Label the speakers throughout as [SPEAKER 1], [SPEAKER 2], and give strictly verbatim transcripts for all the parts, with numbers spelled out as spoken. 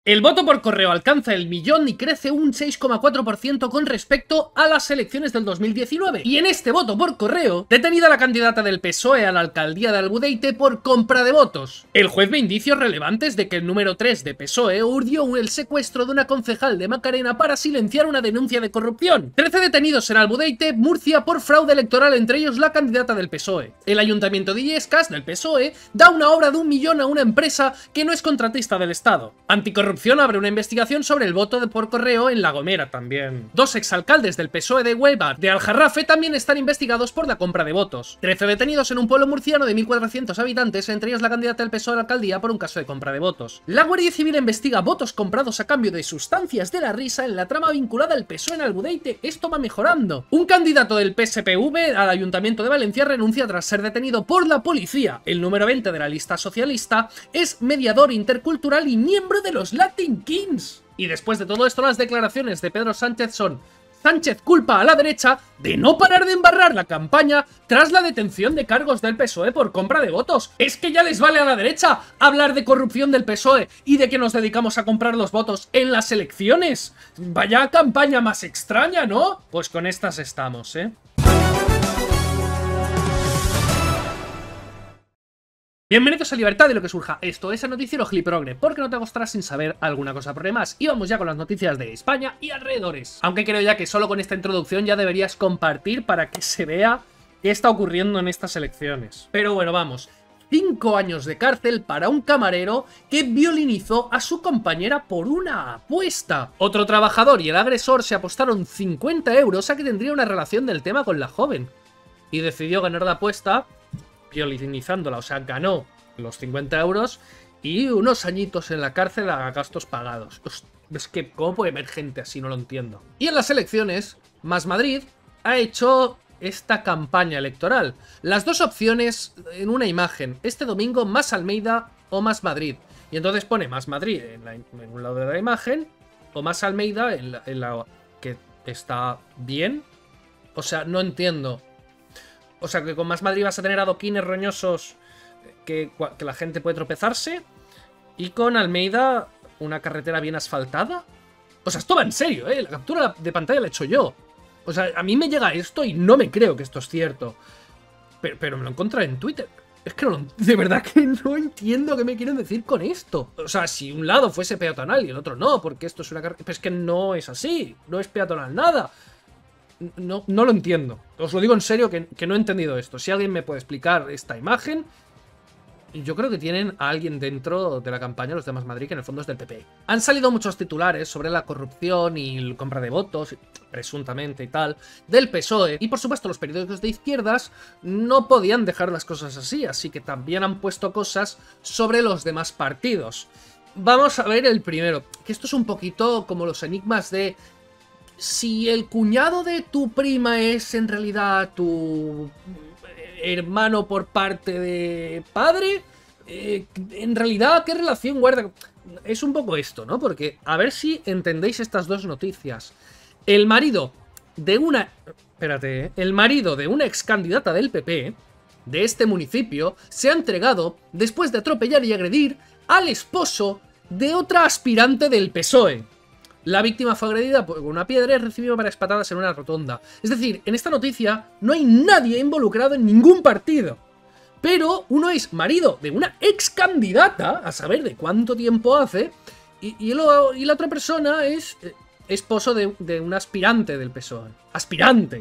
[SPEAKER 1] El voto por correo alcanza el millón y crece un seis coma cuatro por ciento con respecto a las elecciones del dos mil diecinueve. Y en este voto por correo, detenida la candidata del P S O E a la alcaldía de Albudeite por compra de votos. El juez ve indicios relevantes de que el número tres de P S O E urdió el secuestro de una concejal de Macarena para silenciar una denuncia de corrupción. trece detenidos en Albudeite, Murcia, por fraude electoral, entre ellos la candidata del P S O E. El ayuntamiento de Illescas, del P S O E, da una obra de un millón a una empresa que no es contratista del Estado. Anticorrupción abre una investigación sobre el voto de por correo en La Gomera también. Dos exalcaldes del P S O E de Huelva, de Aljarrafe, también están investigados por la compra de votos. trece detenidos en un pueblo murciano de mil cuatrocientos habitantes, entre ellos la candidata del P S O E a la alcaldía por un caso de compra de votos. La Guardia Civil investiga votos comprados a cambio de sustancias de la risa en la trama vinculada al P S O E en Albudeite. Esto va mejorando. Un candidato del P S P V al Ayuntamiento de Valencia renuncia tras ser detenido por la policía. El número veinte de la lista socialista es mediador intercultural y miembro de los Latin Kings. Y después de todo esto, las declaraciones de Pedro Sánchez son: Sánchez culpa a la derecha de no parar de embarrar la campaña tras la detención de cargos del P S O E por compra de votos. Es que ya les vale a la derecha hablar de corrupción del P S O E y de que nos dedicamos a comprar los votos en las elecciones. Vaya campaña más extraña, ¿no? Pues con estas estamos, ¿eh? Bienvenidos a Libertad de lo que surja. Esto es el noticiero Giliprogre, porque no te acostarás sin saber alguna cosa por demás. Y vamos ya con las noticias de España y alrededores. Aunque creo ya que solo con esta introducción ya deberías compartir para que se vea qué está ocurriendo en estas elecciones. Pero bueno, vamos. Cinco años de cárcel para un camarero que violinizó a su compañera por una apuesta. Otro trabajador y el agresor se apostaron cincuenta euros a que tendría una relación del tema con la joven. Y decidió ganar la apuesta violinizándola, o sea, ganó los cincuenta euros y unos añitos en la cárcel a gastos pagados. Es que, ¿cómo puede haber gente así? No lo entiendo. Y en las elecciones, Más Madrid ha hecho esta campaña electoral. Las dos opciones en una imagen. Este domingo, Más Almeida o Más Madrid. Y entonces pone Más Madrid en, la, en un lado de la imagen o Más Almeida en la, en la que está bien. O sea, no entiendo. O sea, que con Más Madrid vas a tener adoquines roñosos que, que la gente puede tropezarse. Y con Almeida, una carretera bien asfaltada. O sea, esto va en serio, ¿eh? La captura de pantalla la he hecho yo. O sea, a mí me llega esto y no me creo que esto es cierto. Pero, pero me lo encontré en Twitter. Es que no, de verdad que no entiendo qué me quieren decir con esto. O sea, si un lado fuese peatonal y el otro no, porque esto es una carretera... Pero es que no es así. No es peatonal nada. No, no lo entiendo. Os lo digo en serio que, que no he entendido esto. Si alguien me puede explicar esta imagen... Yo creo que tienen a alguien dentro de la campaña, los de Más Madrid, que en el fondo es del P P. Han salido muchos titulares sobre la corrupción y la compra de votos, presuntamente y tal, del P S O E. Y por supuesto los periódicos de izquierdas no podían dejar las cosas así, así que también han puesto cosas sobre los demás partidos. Vamos a ver el primero, que esto es un poquito como los enigmas de... Si el cuñado de tu prima es en realidad tu... hermano por parte de padre, eh, en realidad, ¿qué relación guarda? Es un poco esto, ¿no? Porque a ver si entendéis estas dos noticias. El marido de una... Espérate, ¿eh? El marido de una ex candidata del P P, de este municipio, se ha entregado después de atropellar y agredir al esposo de otra aspirante del P S O E. La víctima fue agredida con una piedra y recibió varias patadas en una rotonda. Es decir, en esta noticia no hay nadie involucrado en ningún partido. Pero uno es marido de una ex candidata, a saber de cuánto tiempo hace, y, y, lo, y la otra persona es eh, esposo de, de un aspirante del P S O E. ¡Aspirante!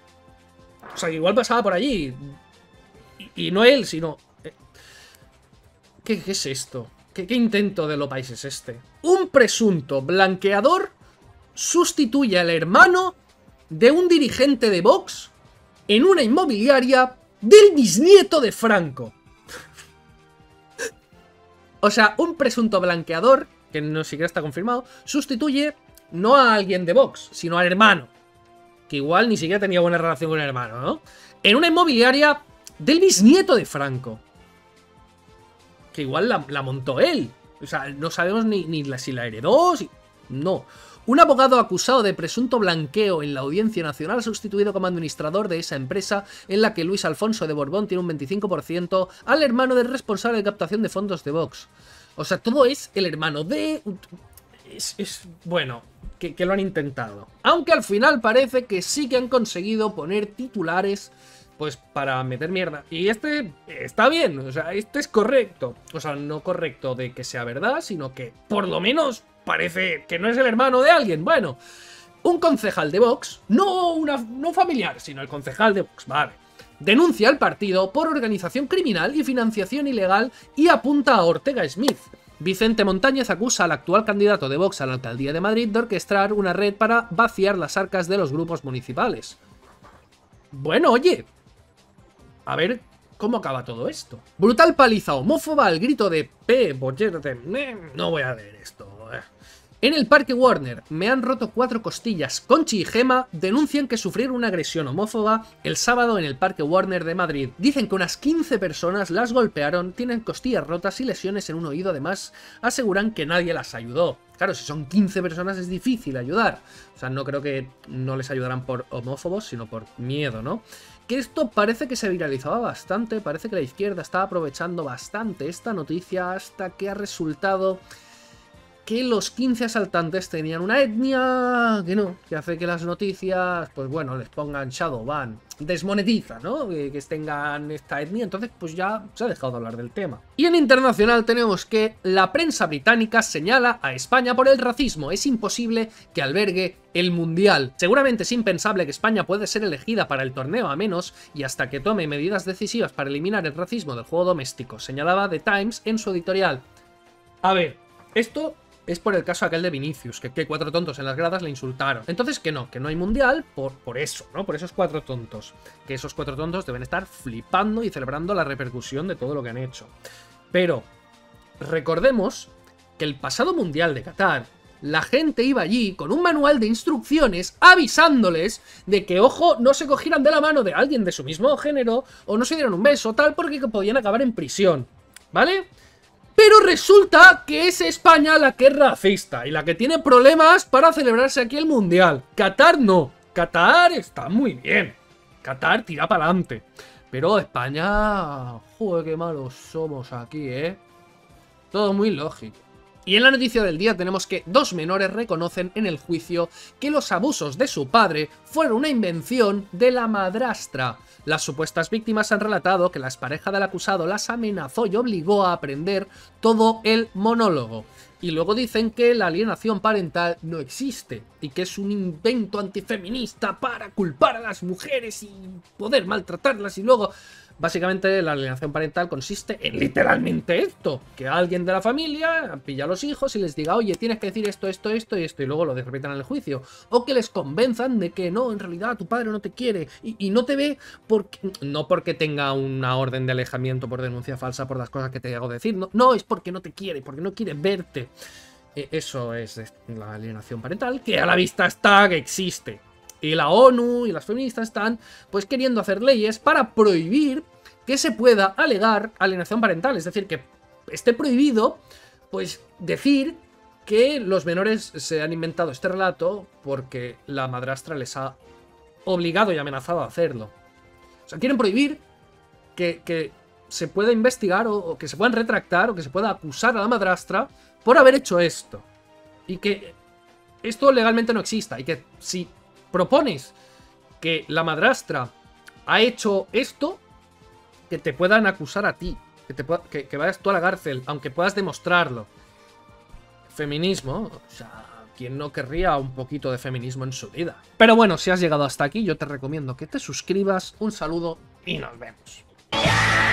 [SPEAKER 1] O sea, igual pasaba por allí. Y, y no él, sino... Eh, ¿qué, ¿Qué es esto? ¿Qué, ¿Qué intento de lo país es este? Un presunto blanqueador sustituye al hermano de un dirigente de Vox en una inmobiliaria del bisnieto de Franco. O sea, un presunto blanqueador, que no siquiera está confirmado, sustituye no a alguien de Vox, sino al hermano. Que igual ni siquiera tenía buena relación con el hermano, ¿no? En una inmobiliaria del bisnieto de Franco. Que igual la, la montó él. O sea, no sabemos ni, ni la, si la heredó, si... No. Un abogado acusado de presunto blanqueo en la Audiencia Nacional ha sustituido como administrador de esa empresa en la que Luis Alfonso de Borbón tiene un veinticinco por ciento al hermano del responsable de captación de fondos de Vox. O sea, todo es el hermano de... es, es bueno, que, que lo han intentado. Aunque al final parece que sí que han conseguido poner titulares, pues para meter mierda. Y este está bien, o sea, este es correcto. O sea, no correcto de que sea verdad, sino que por lo menos parece que no es el hermano de alguien. Bueno, un concejal de Vox, no, una, no familiar, sino el concejal de Vox, vale, denuncia al partido por organización criminal y financiación ilegal y apunta a Ortega Smith. Vicente Montañez acusa al actual candidato de Vox a la alcaldía de Madrid de orquestar una red para vaciar las arcas de los grupos municipales. Bueno, oye, a ver cómo acaba todo esto. Brutal paliza homófoba al grito de P. Boyer de... No voy a leer esto. En el Parque Warner me han roto cuatro costillas. Conchi y Gema denuncian que sufrieron una agresión homófoba el sábado en el Parque Warner de Madrid. Dicen que unas quince personas las golpearon, tienen costillas rotas y lesiones en un oído. Además, aseguran que nadie las ayudó. Claro, si son quince personas es difícil ayudar. O sea, no creo que no les ayudaran por homófobos, sino por miedo, ¿no? Que esto parece que se viralizaba bastante, parece que la izquierda está aprovechando bastante esta noticia hasta que ha resultado que los quince asaltantes tenían una etnia que no, que hace que las noticias, pues bueno, les pongan Shadowban, desmonetiza, ¿no? Que, que tengan esta etnia, entonces pues ya se ha dejado de hablar del tema. Y en internacional tenemos que la prensa británica señala a España por el racismo, es imposible que albergue el Mundial. Seguramente es impensable que España pueda ser elegida para el torneo a menos y hasta que tome medidas decisivas para eliminar el racismo del juego doméstico, señalaba The Times en su editorial. A ver, esto es por el caso aquel de Vinicius, que, que cuatro tontos en las gradas le insultaron. Entonces que no, que no hay mundial por, por eso, ¿no? Por esos cuatro tontos. Que esos cuatro tontos deben estar flipando y celebrando la repercusión de todo lo que han hecho. Pero recordemos que el pasado mundial de Qatar, la gente iba allí con un manual de instrucciones avisándoles de que, ojo, no se cogieran de la mano de alguien de su mismo género o no se dieran un beso, tal, porque podían acabar en prisión, ¿vale? Pero resulta que es España la que es racista y la que tiene problemas para celebrarse aquí el Mundial. Qatar no. Qatar está muy bien. Qatar tira para adelante. Pero España... Joder, qué malos somos aquí, ¿eh? Todo muy lógico. Y en la noticia del día tenemos que dos menores reconocen en el juicio que los abusos de su padre fueron una invención de la madrastra. Las supuestas víctimas han relatado que la expareja del acusado las amenazó y obligó a aprender todo el monólogo. Y luego dicen que la alienación parental no existe y que es un invento antifeminista para culpar a las mujeres y poder maltratarlas y luego... Básicamente la alienación parental consiste en literalmente esto, que alguien de la familia pilla a los hijos y les diga, oye, tienes que decir esto, esto, esto y esto, y luego lo repitan en el juicio. O que les convenzan de que no, en realidad tu padre no te quiere y, y no te ve porque, no porque tenga una orden de alejamiento por denuncia falsa por las cosas que te hago decir, no, no, es porque no te quiere, porque no quiere verte. Eso es la alienación parental, que a la vista está que existe. Y la ONU y las feministas están pues queriendo hacer leyes para prohibir que se pueda alegar alienación parental. Es decir, que esté prohibido pues decir que los menores se han inventado este relato porque la madrastra les ha obligado y amenazado a hacerlo. O sea, quieren prohibir que, que se pueda investigar o, o que se puedan retractar o que se pueda acusar a la madrastra por haber hecho esto. Y que esto legalmente no exista. Y que si propones que la madrastra ha hecho esto, que te puedan acusar a ti, que, te pueda, que, que vayas tú a la cárcel, aunque puedas demostrarlo. Feminismo, o sea, ¿quién no querría un poquito de feminismo en su vida? Pero bueno, si has llegado hasta aquí, yo te recomiendo que te suscribas, un saludo y nos vemos.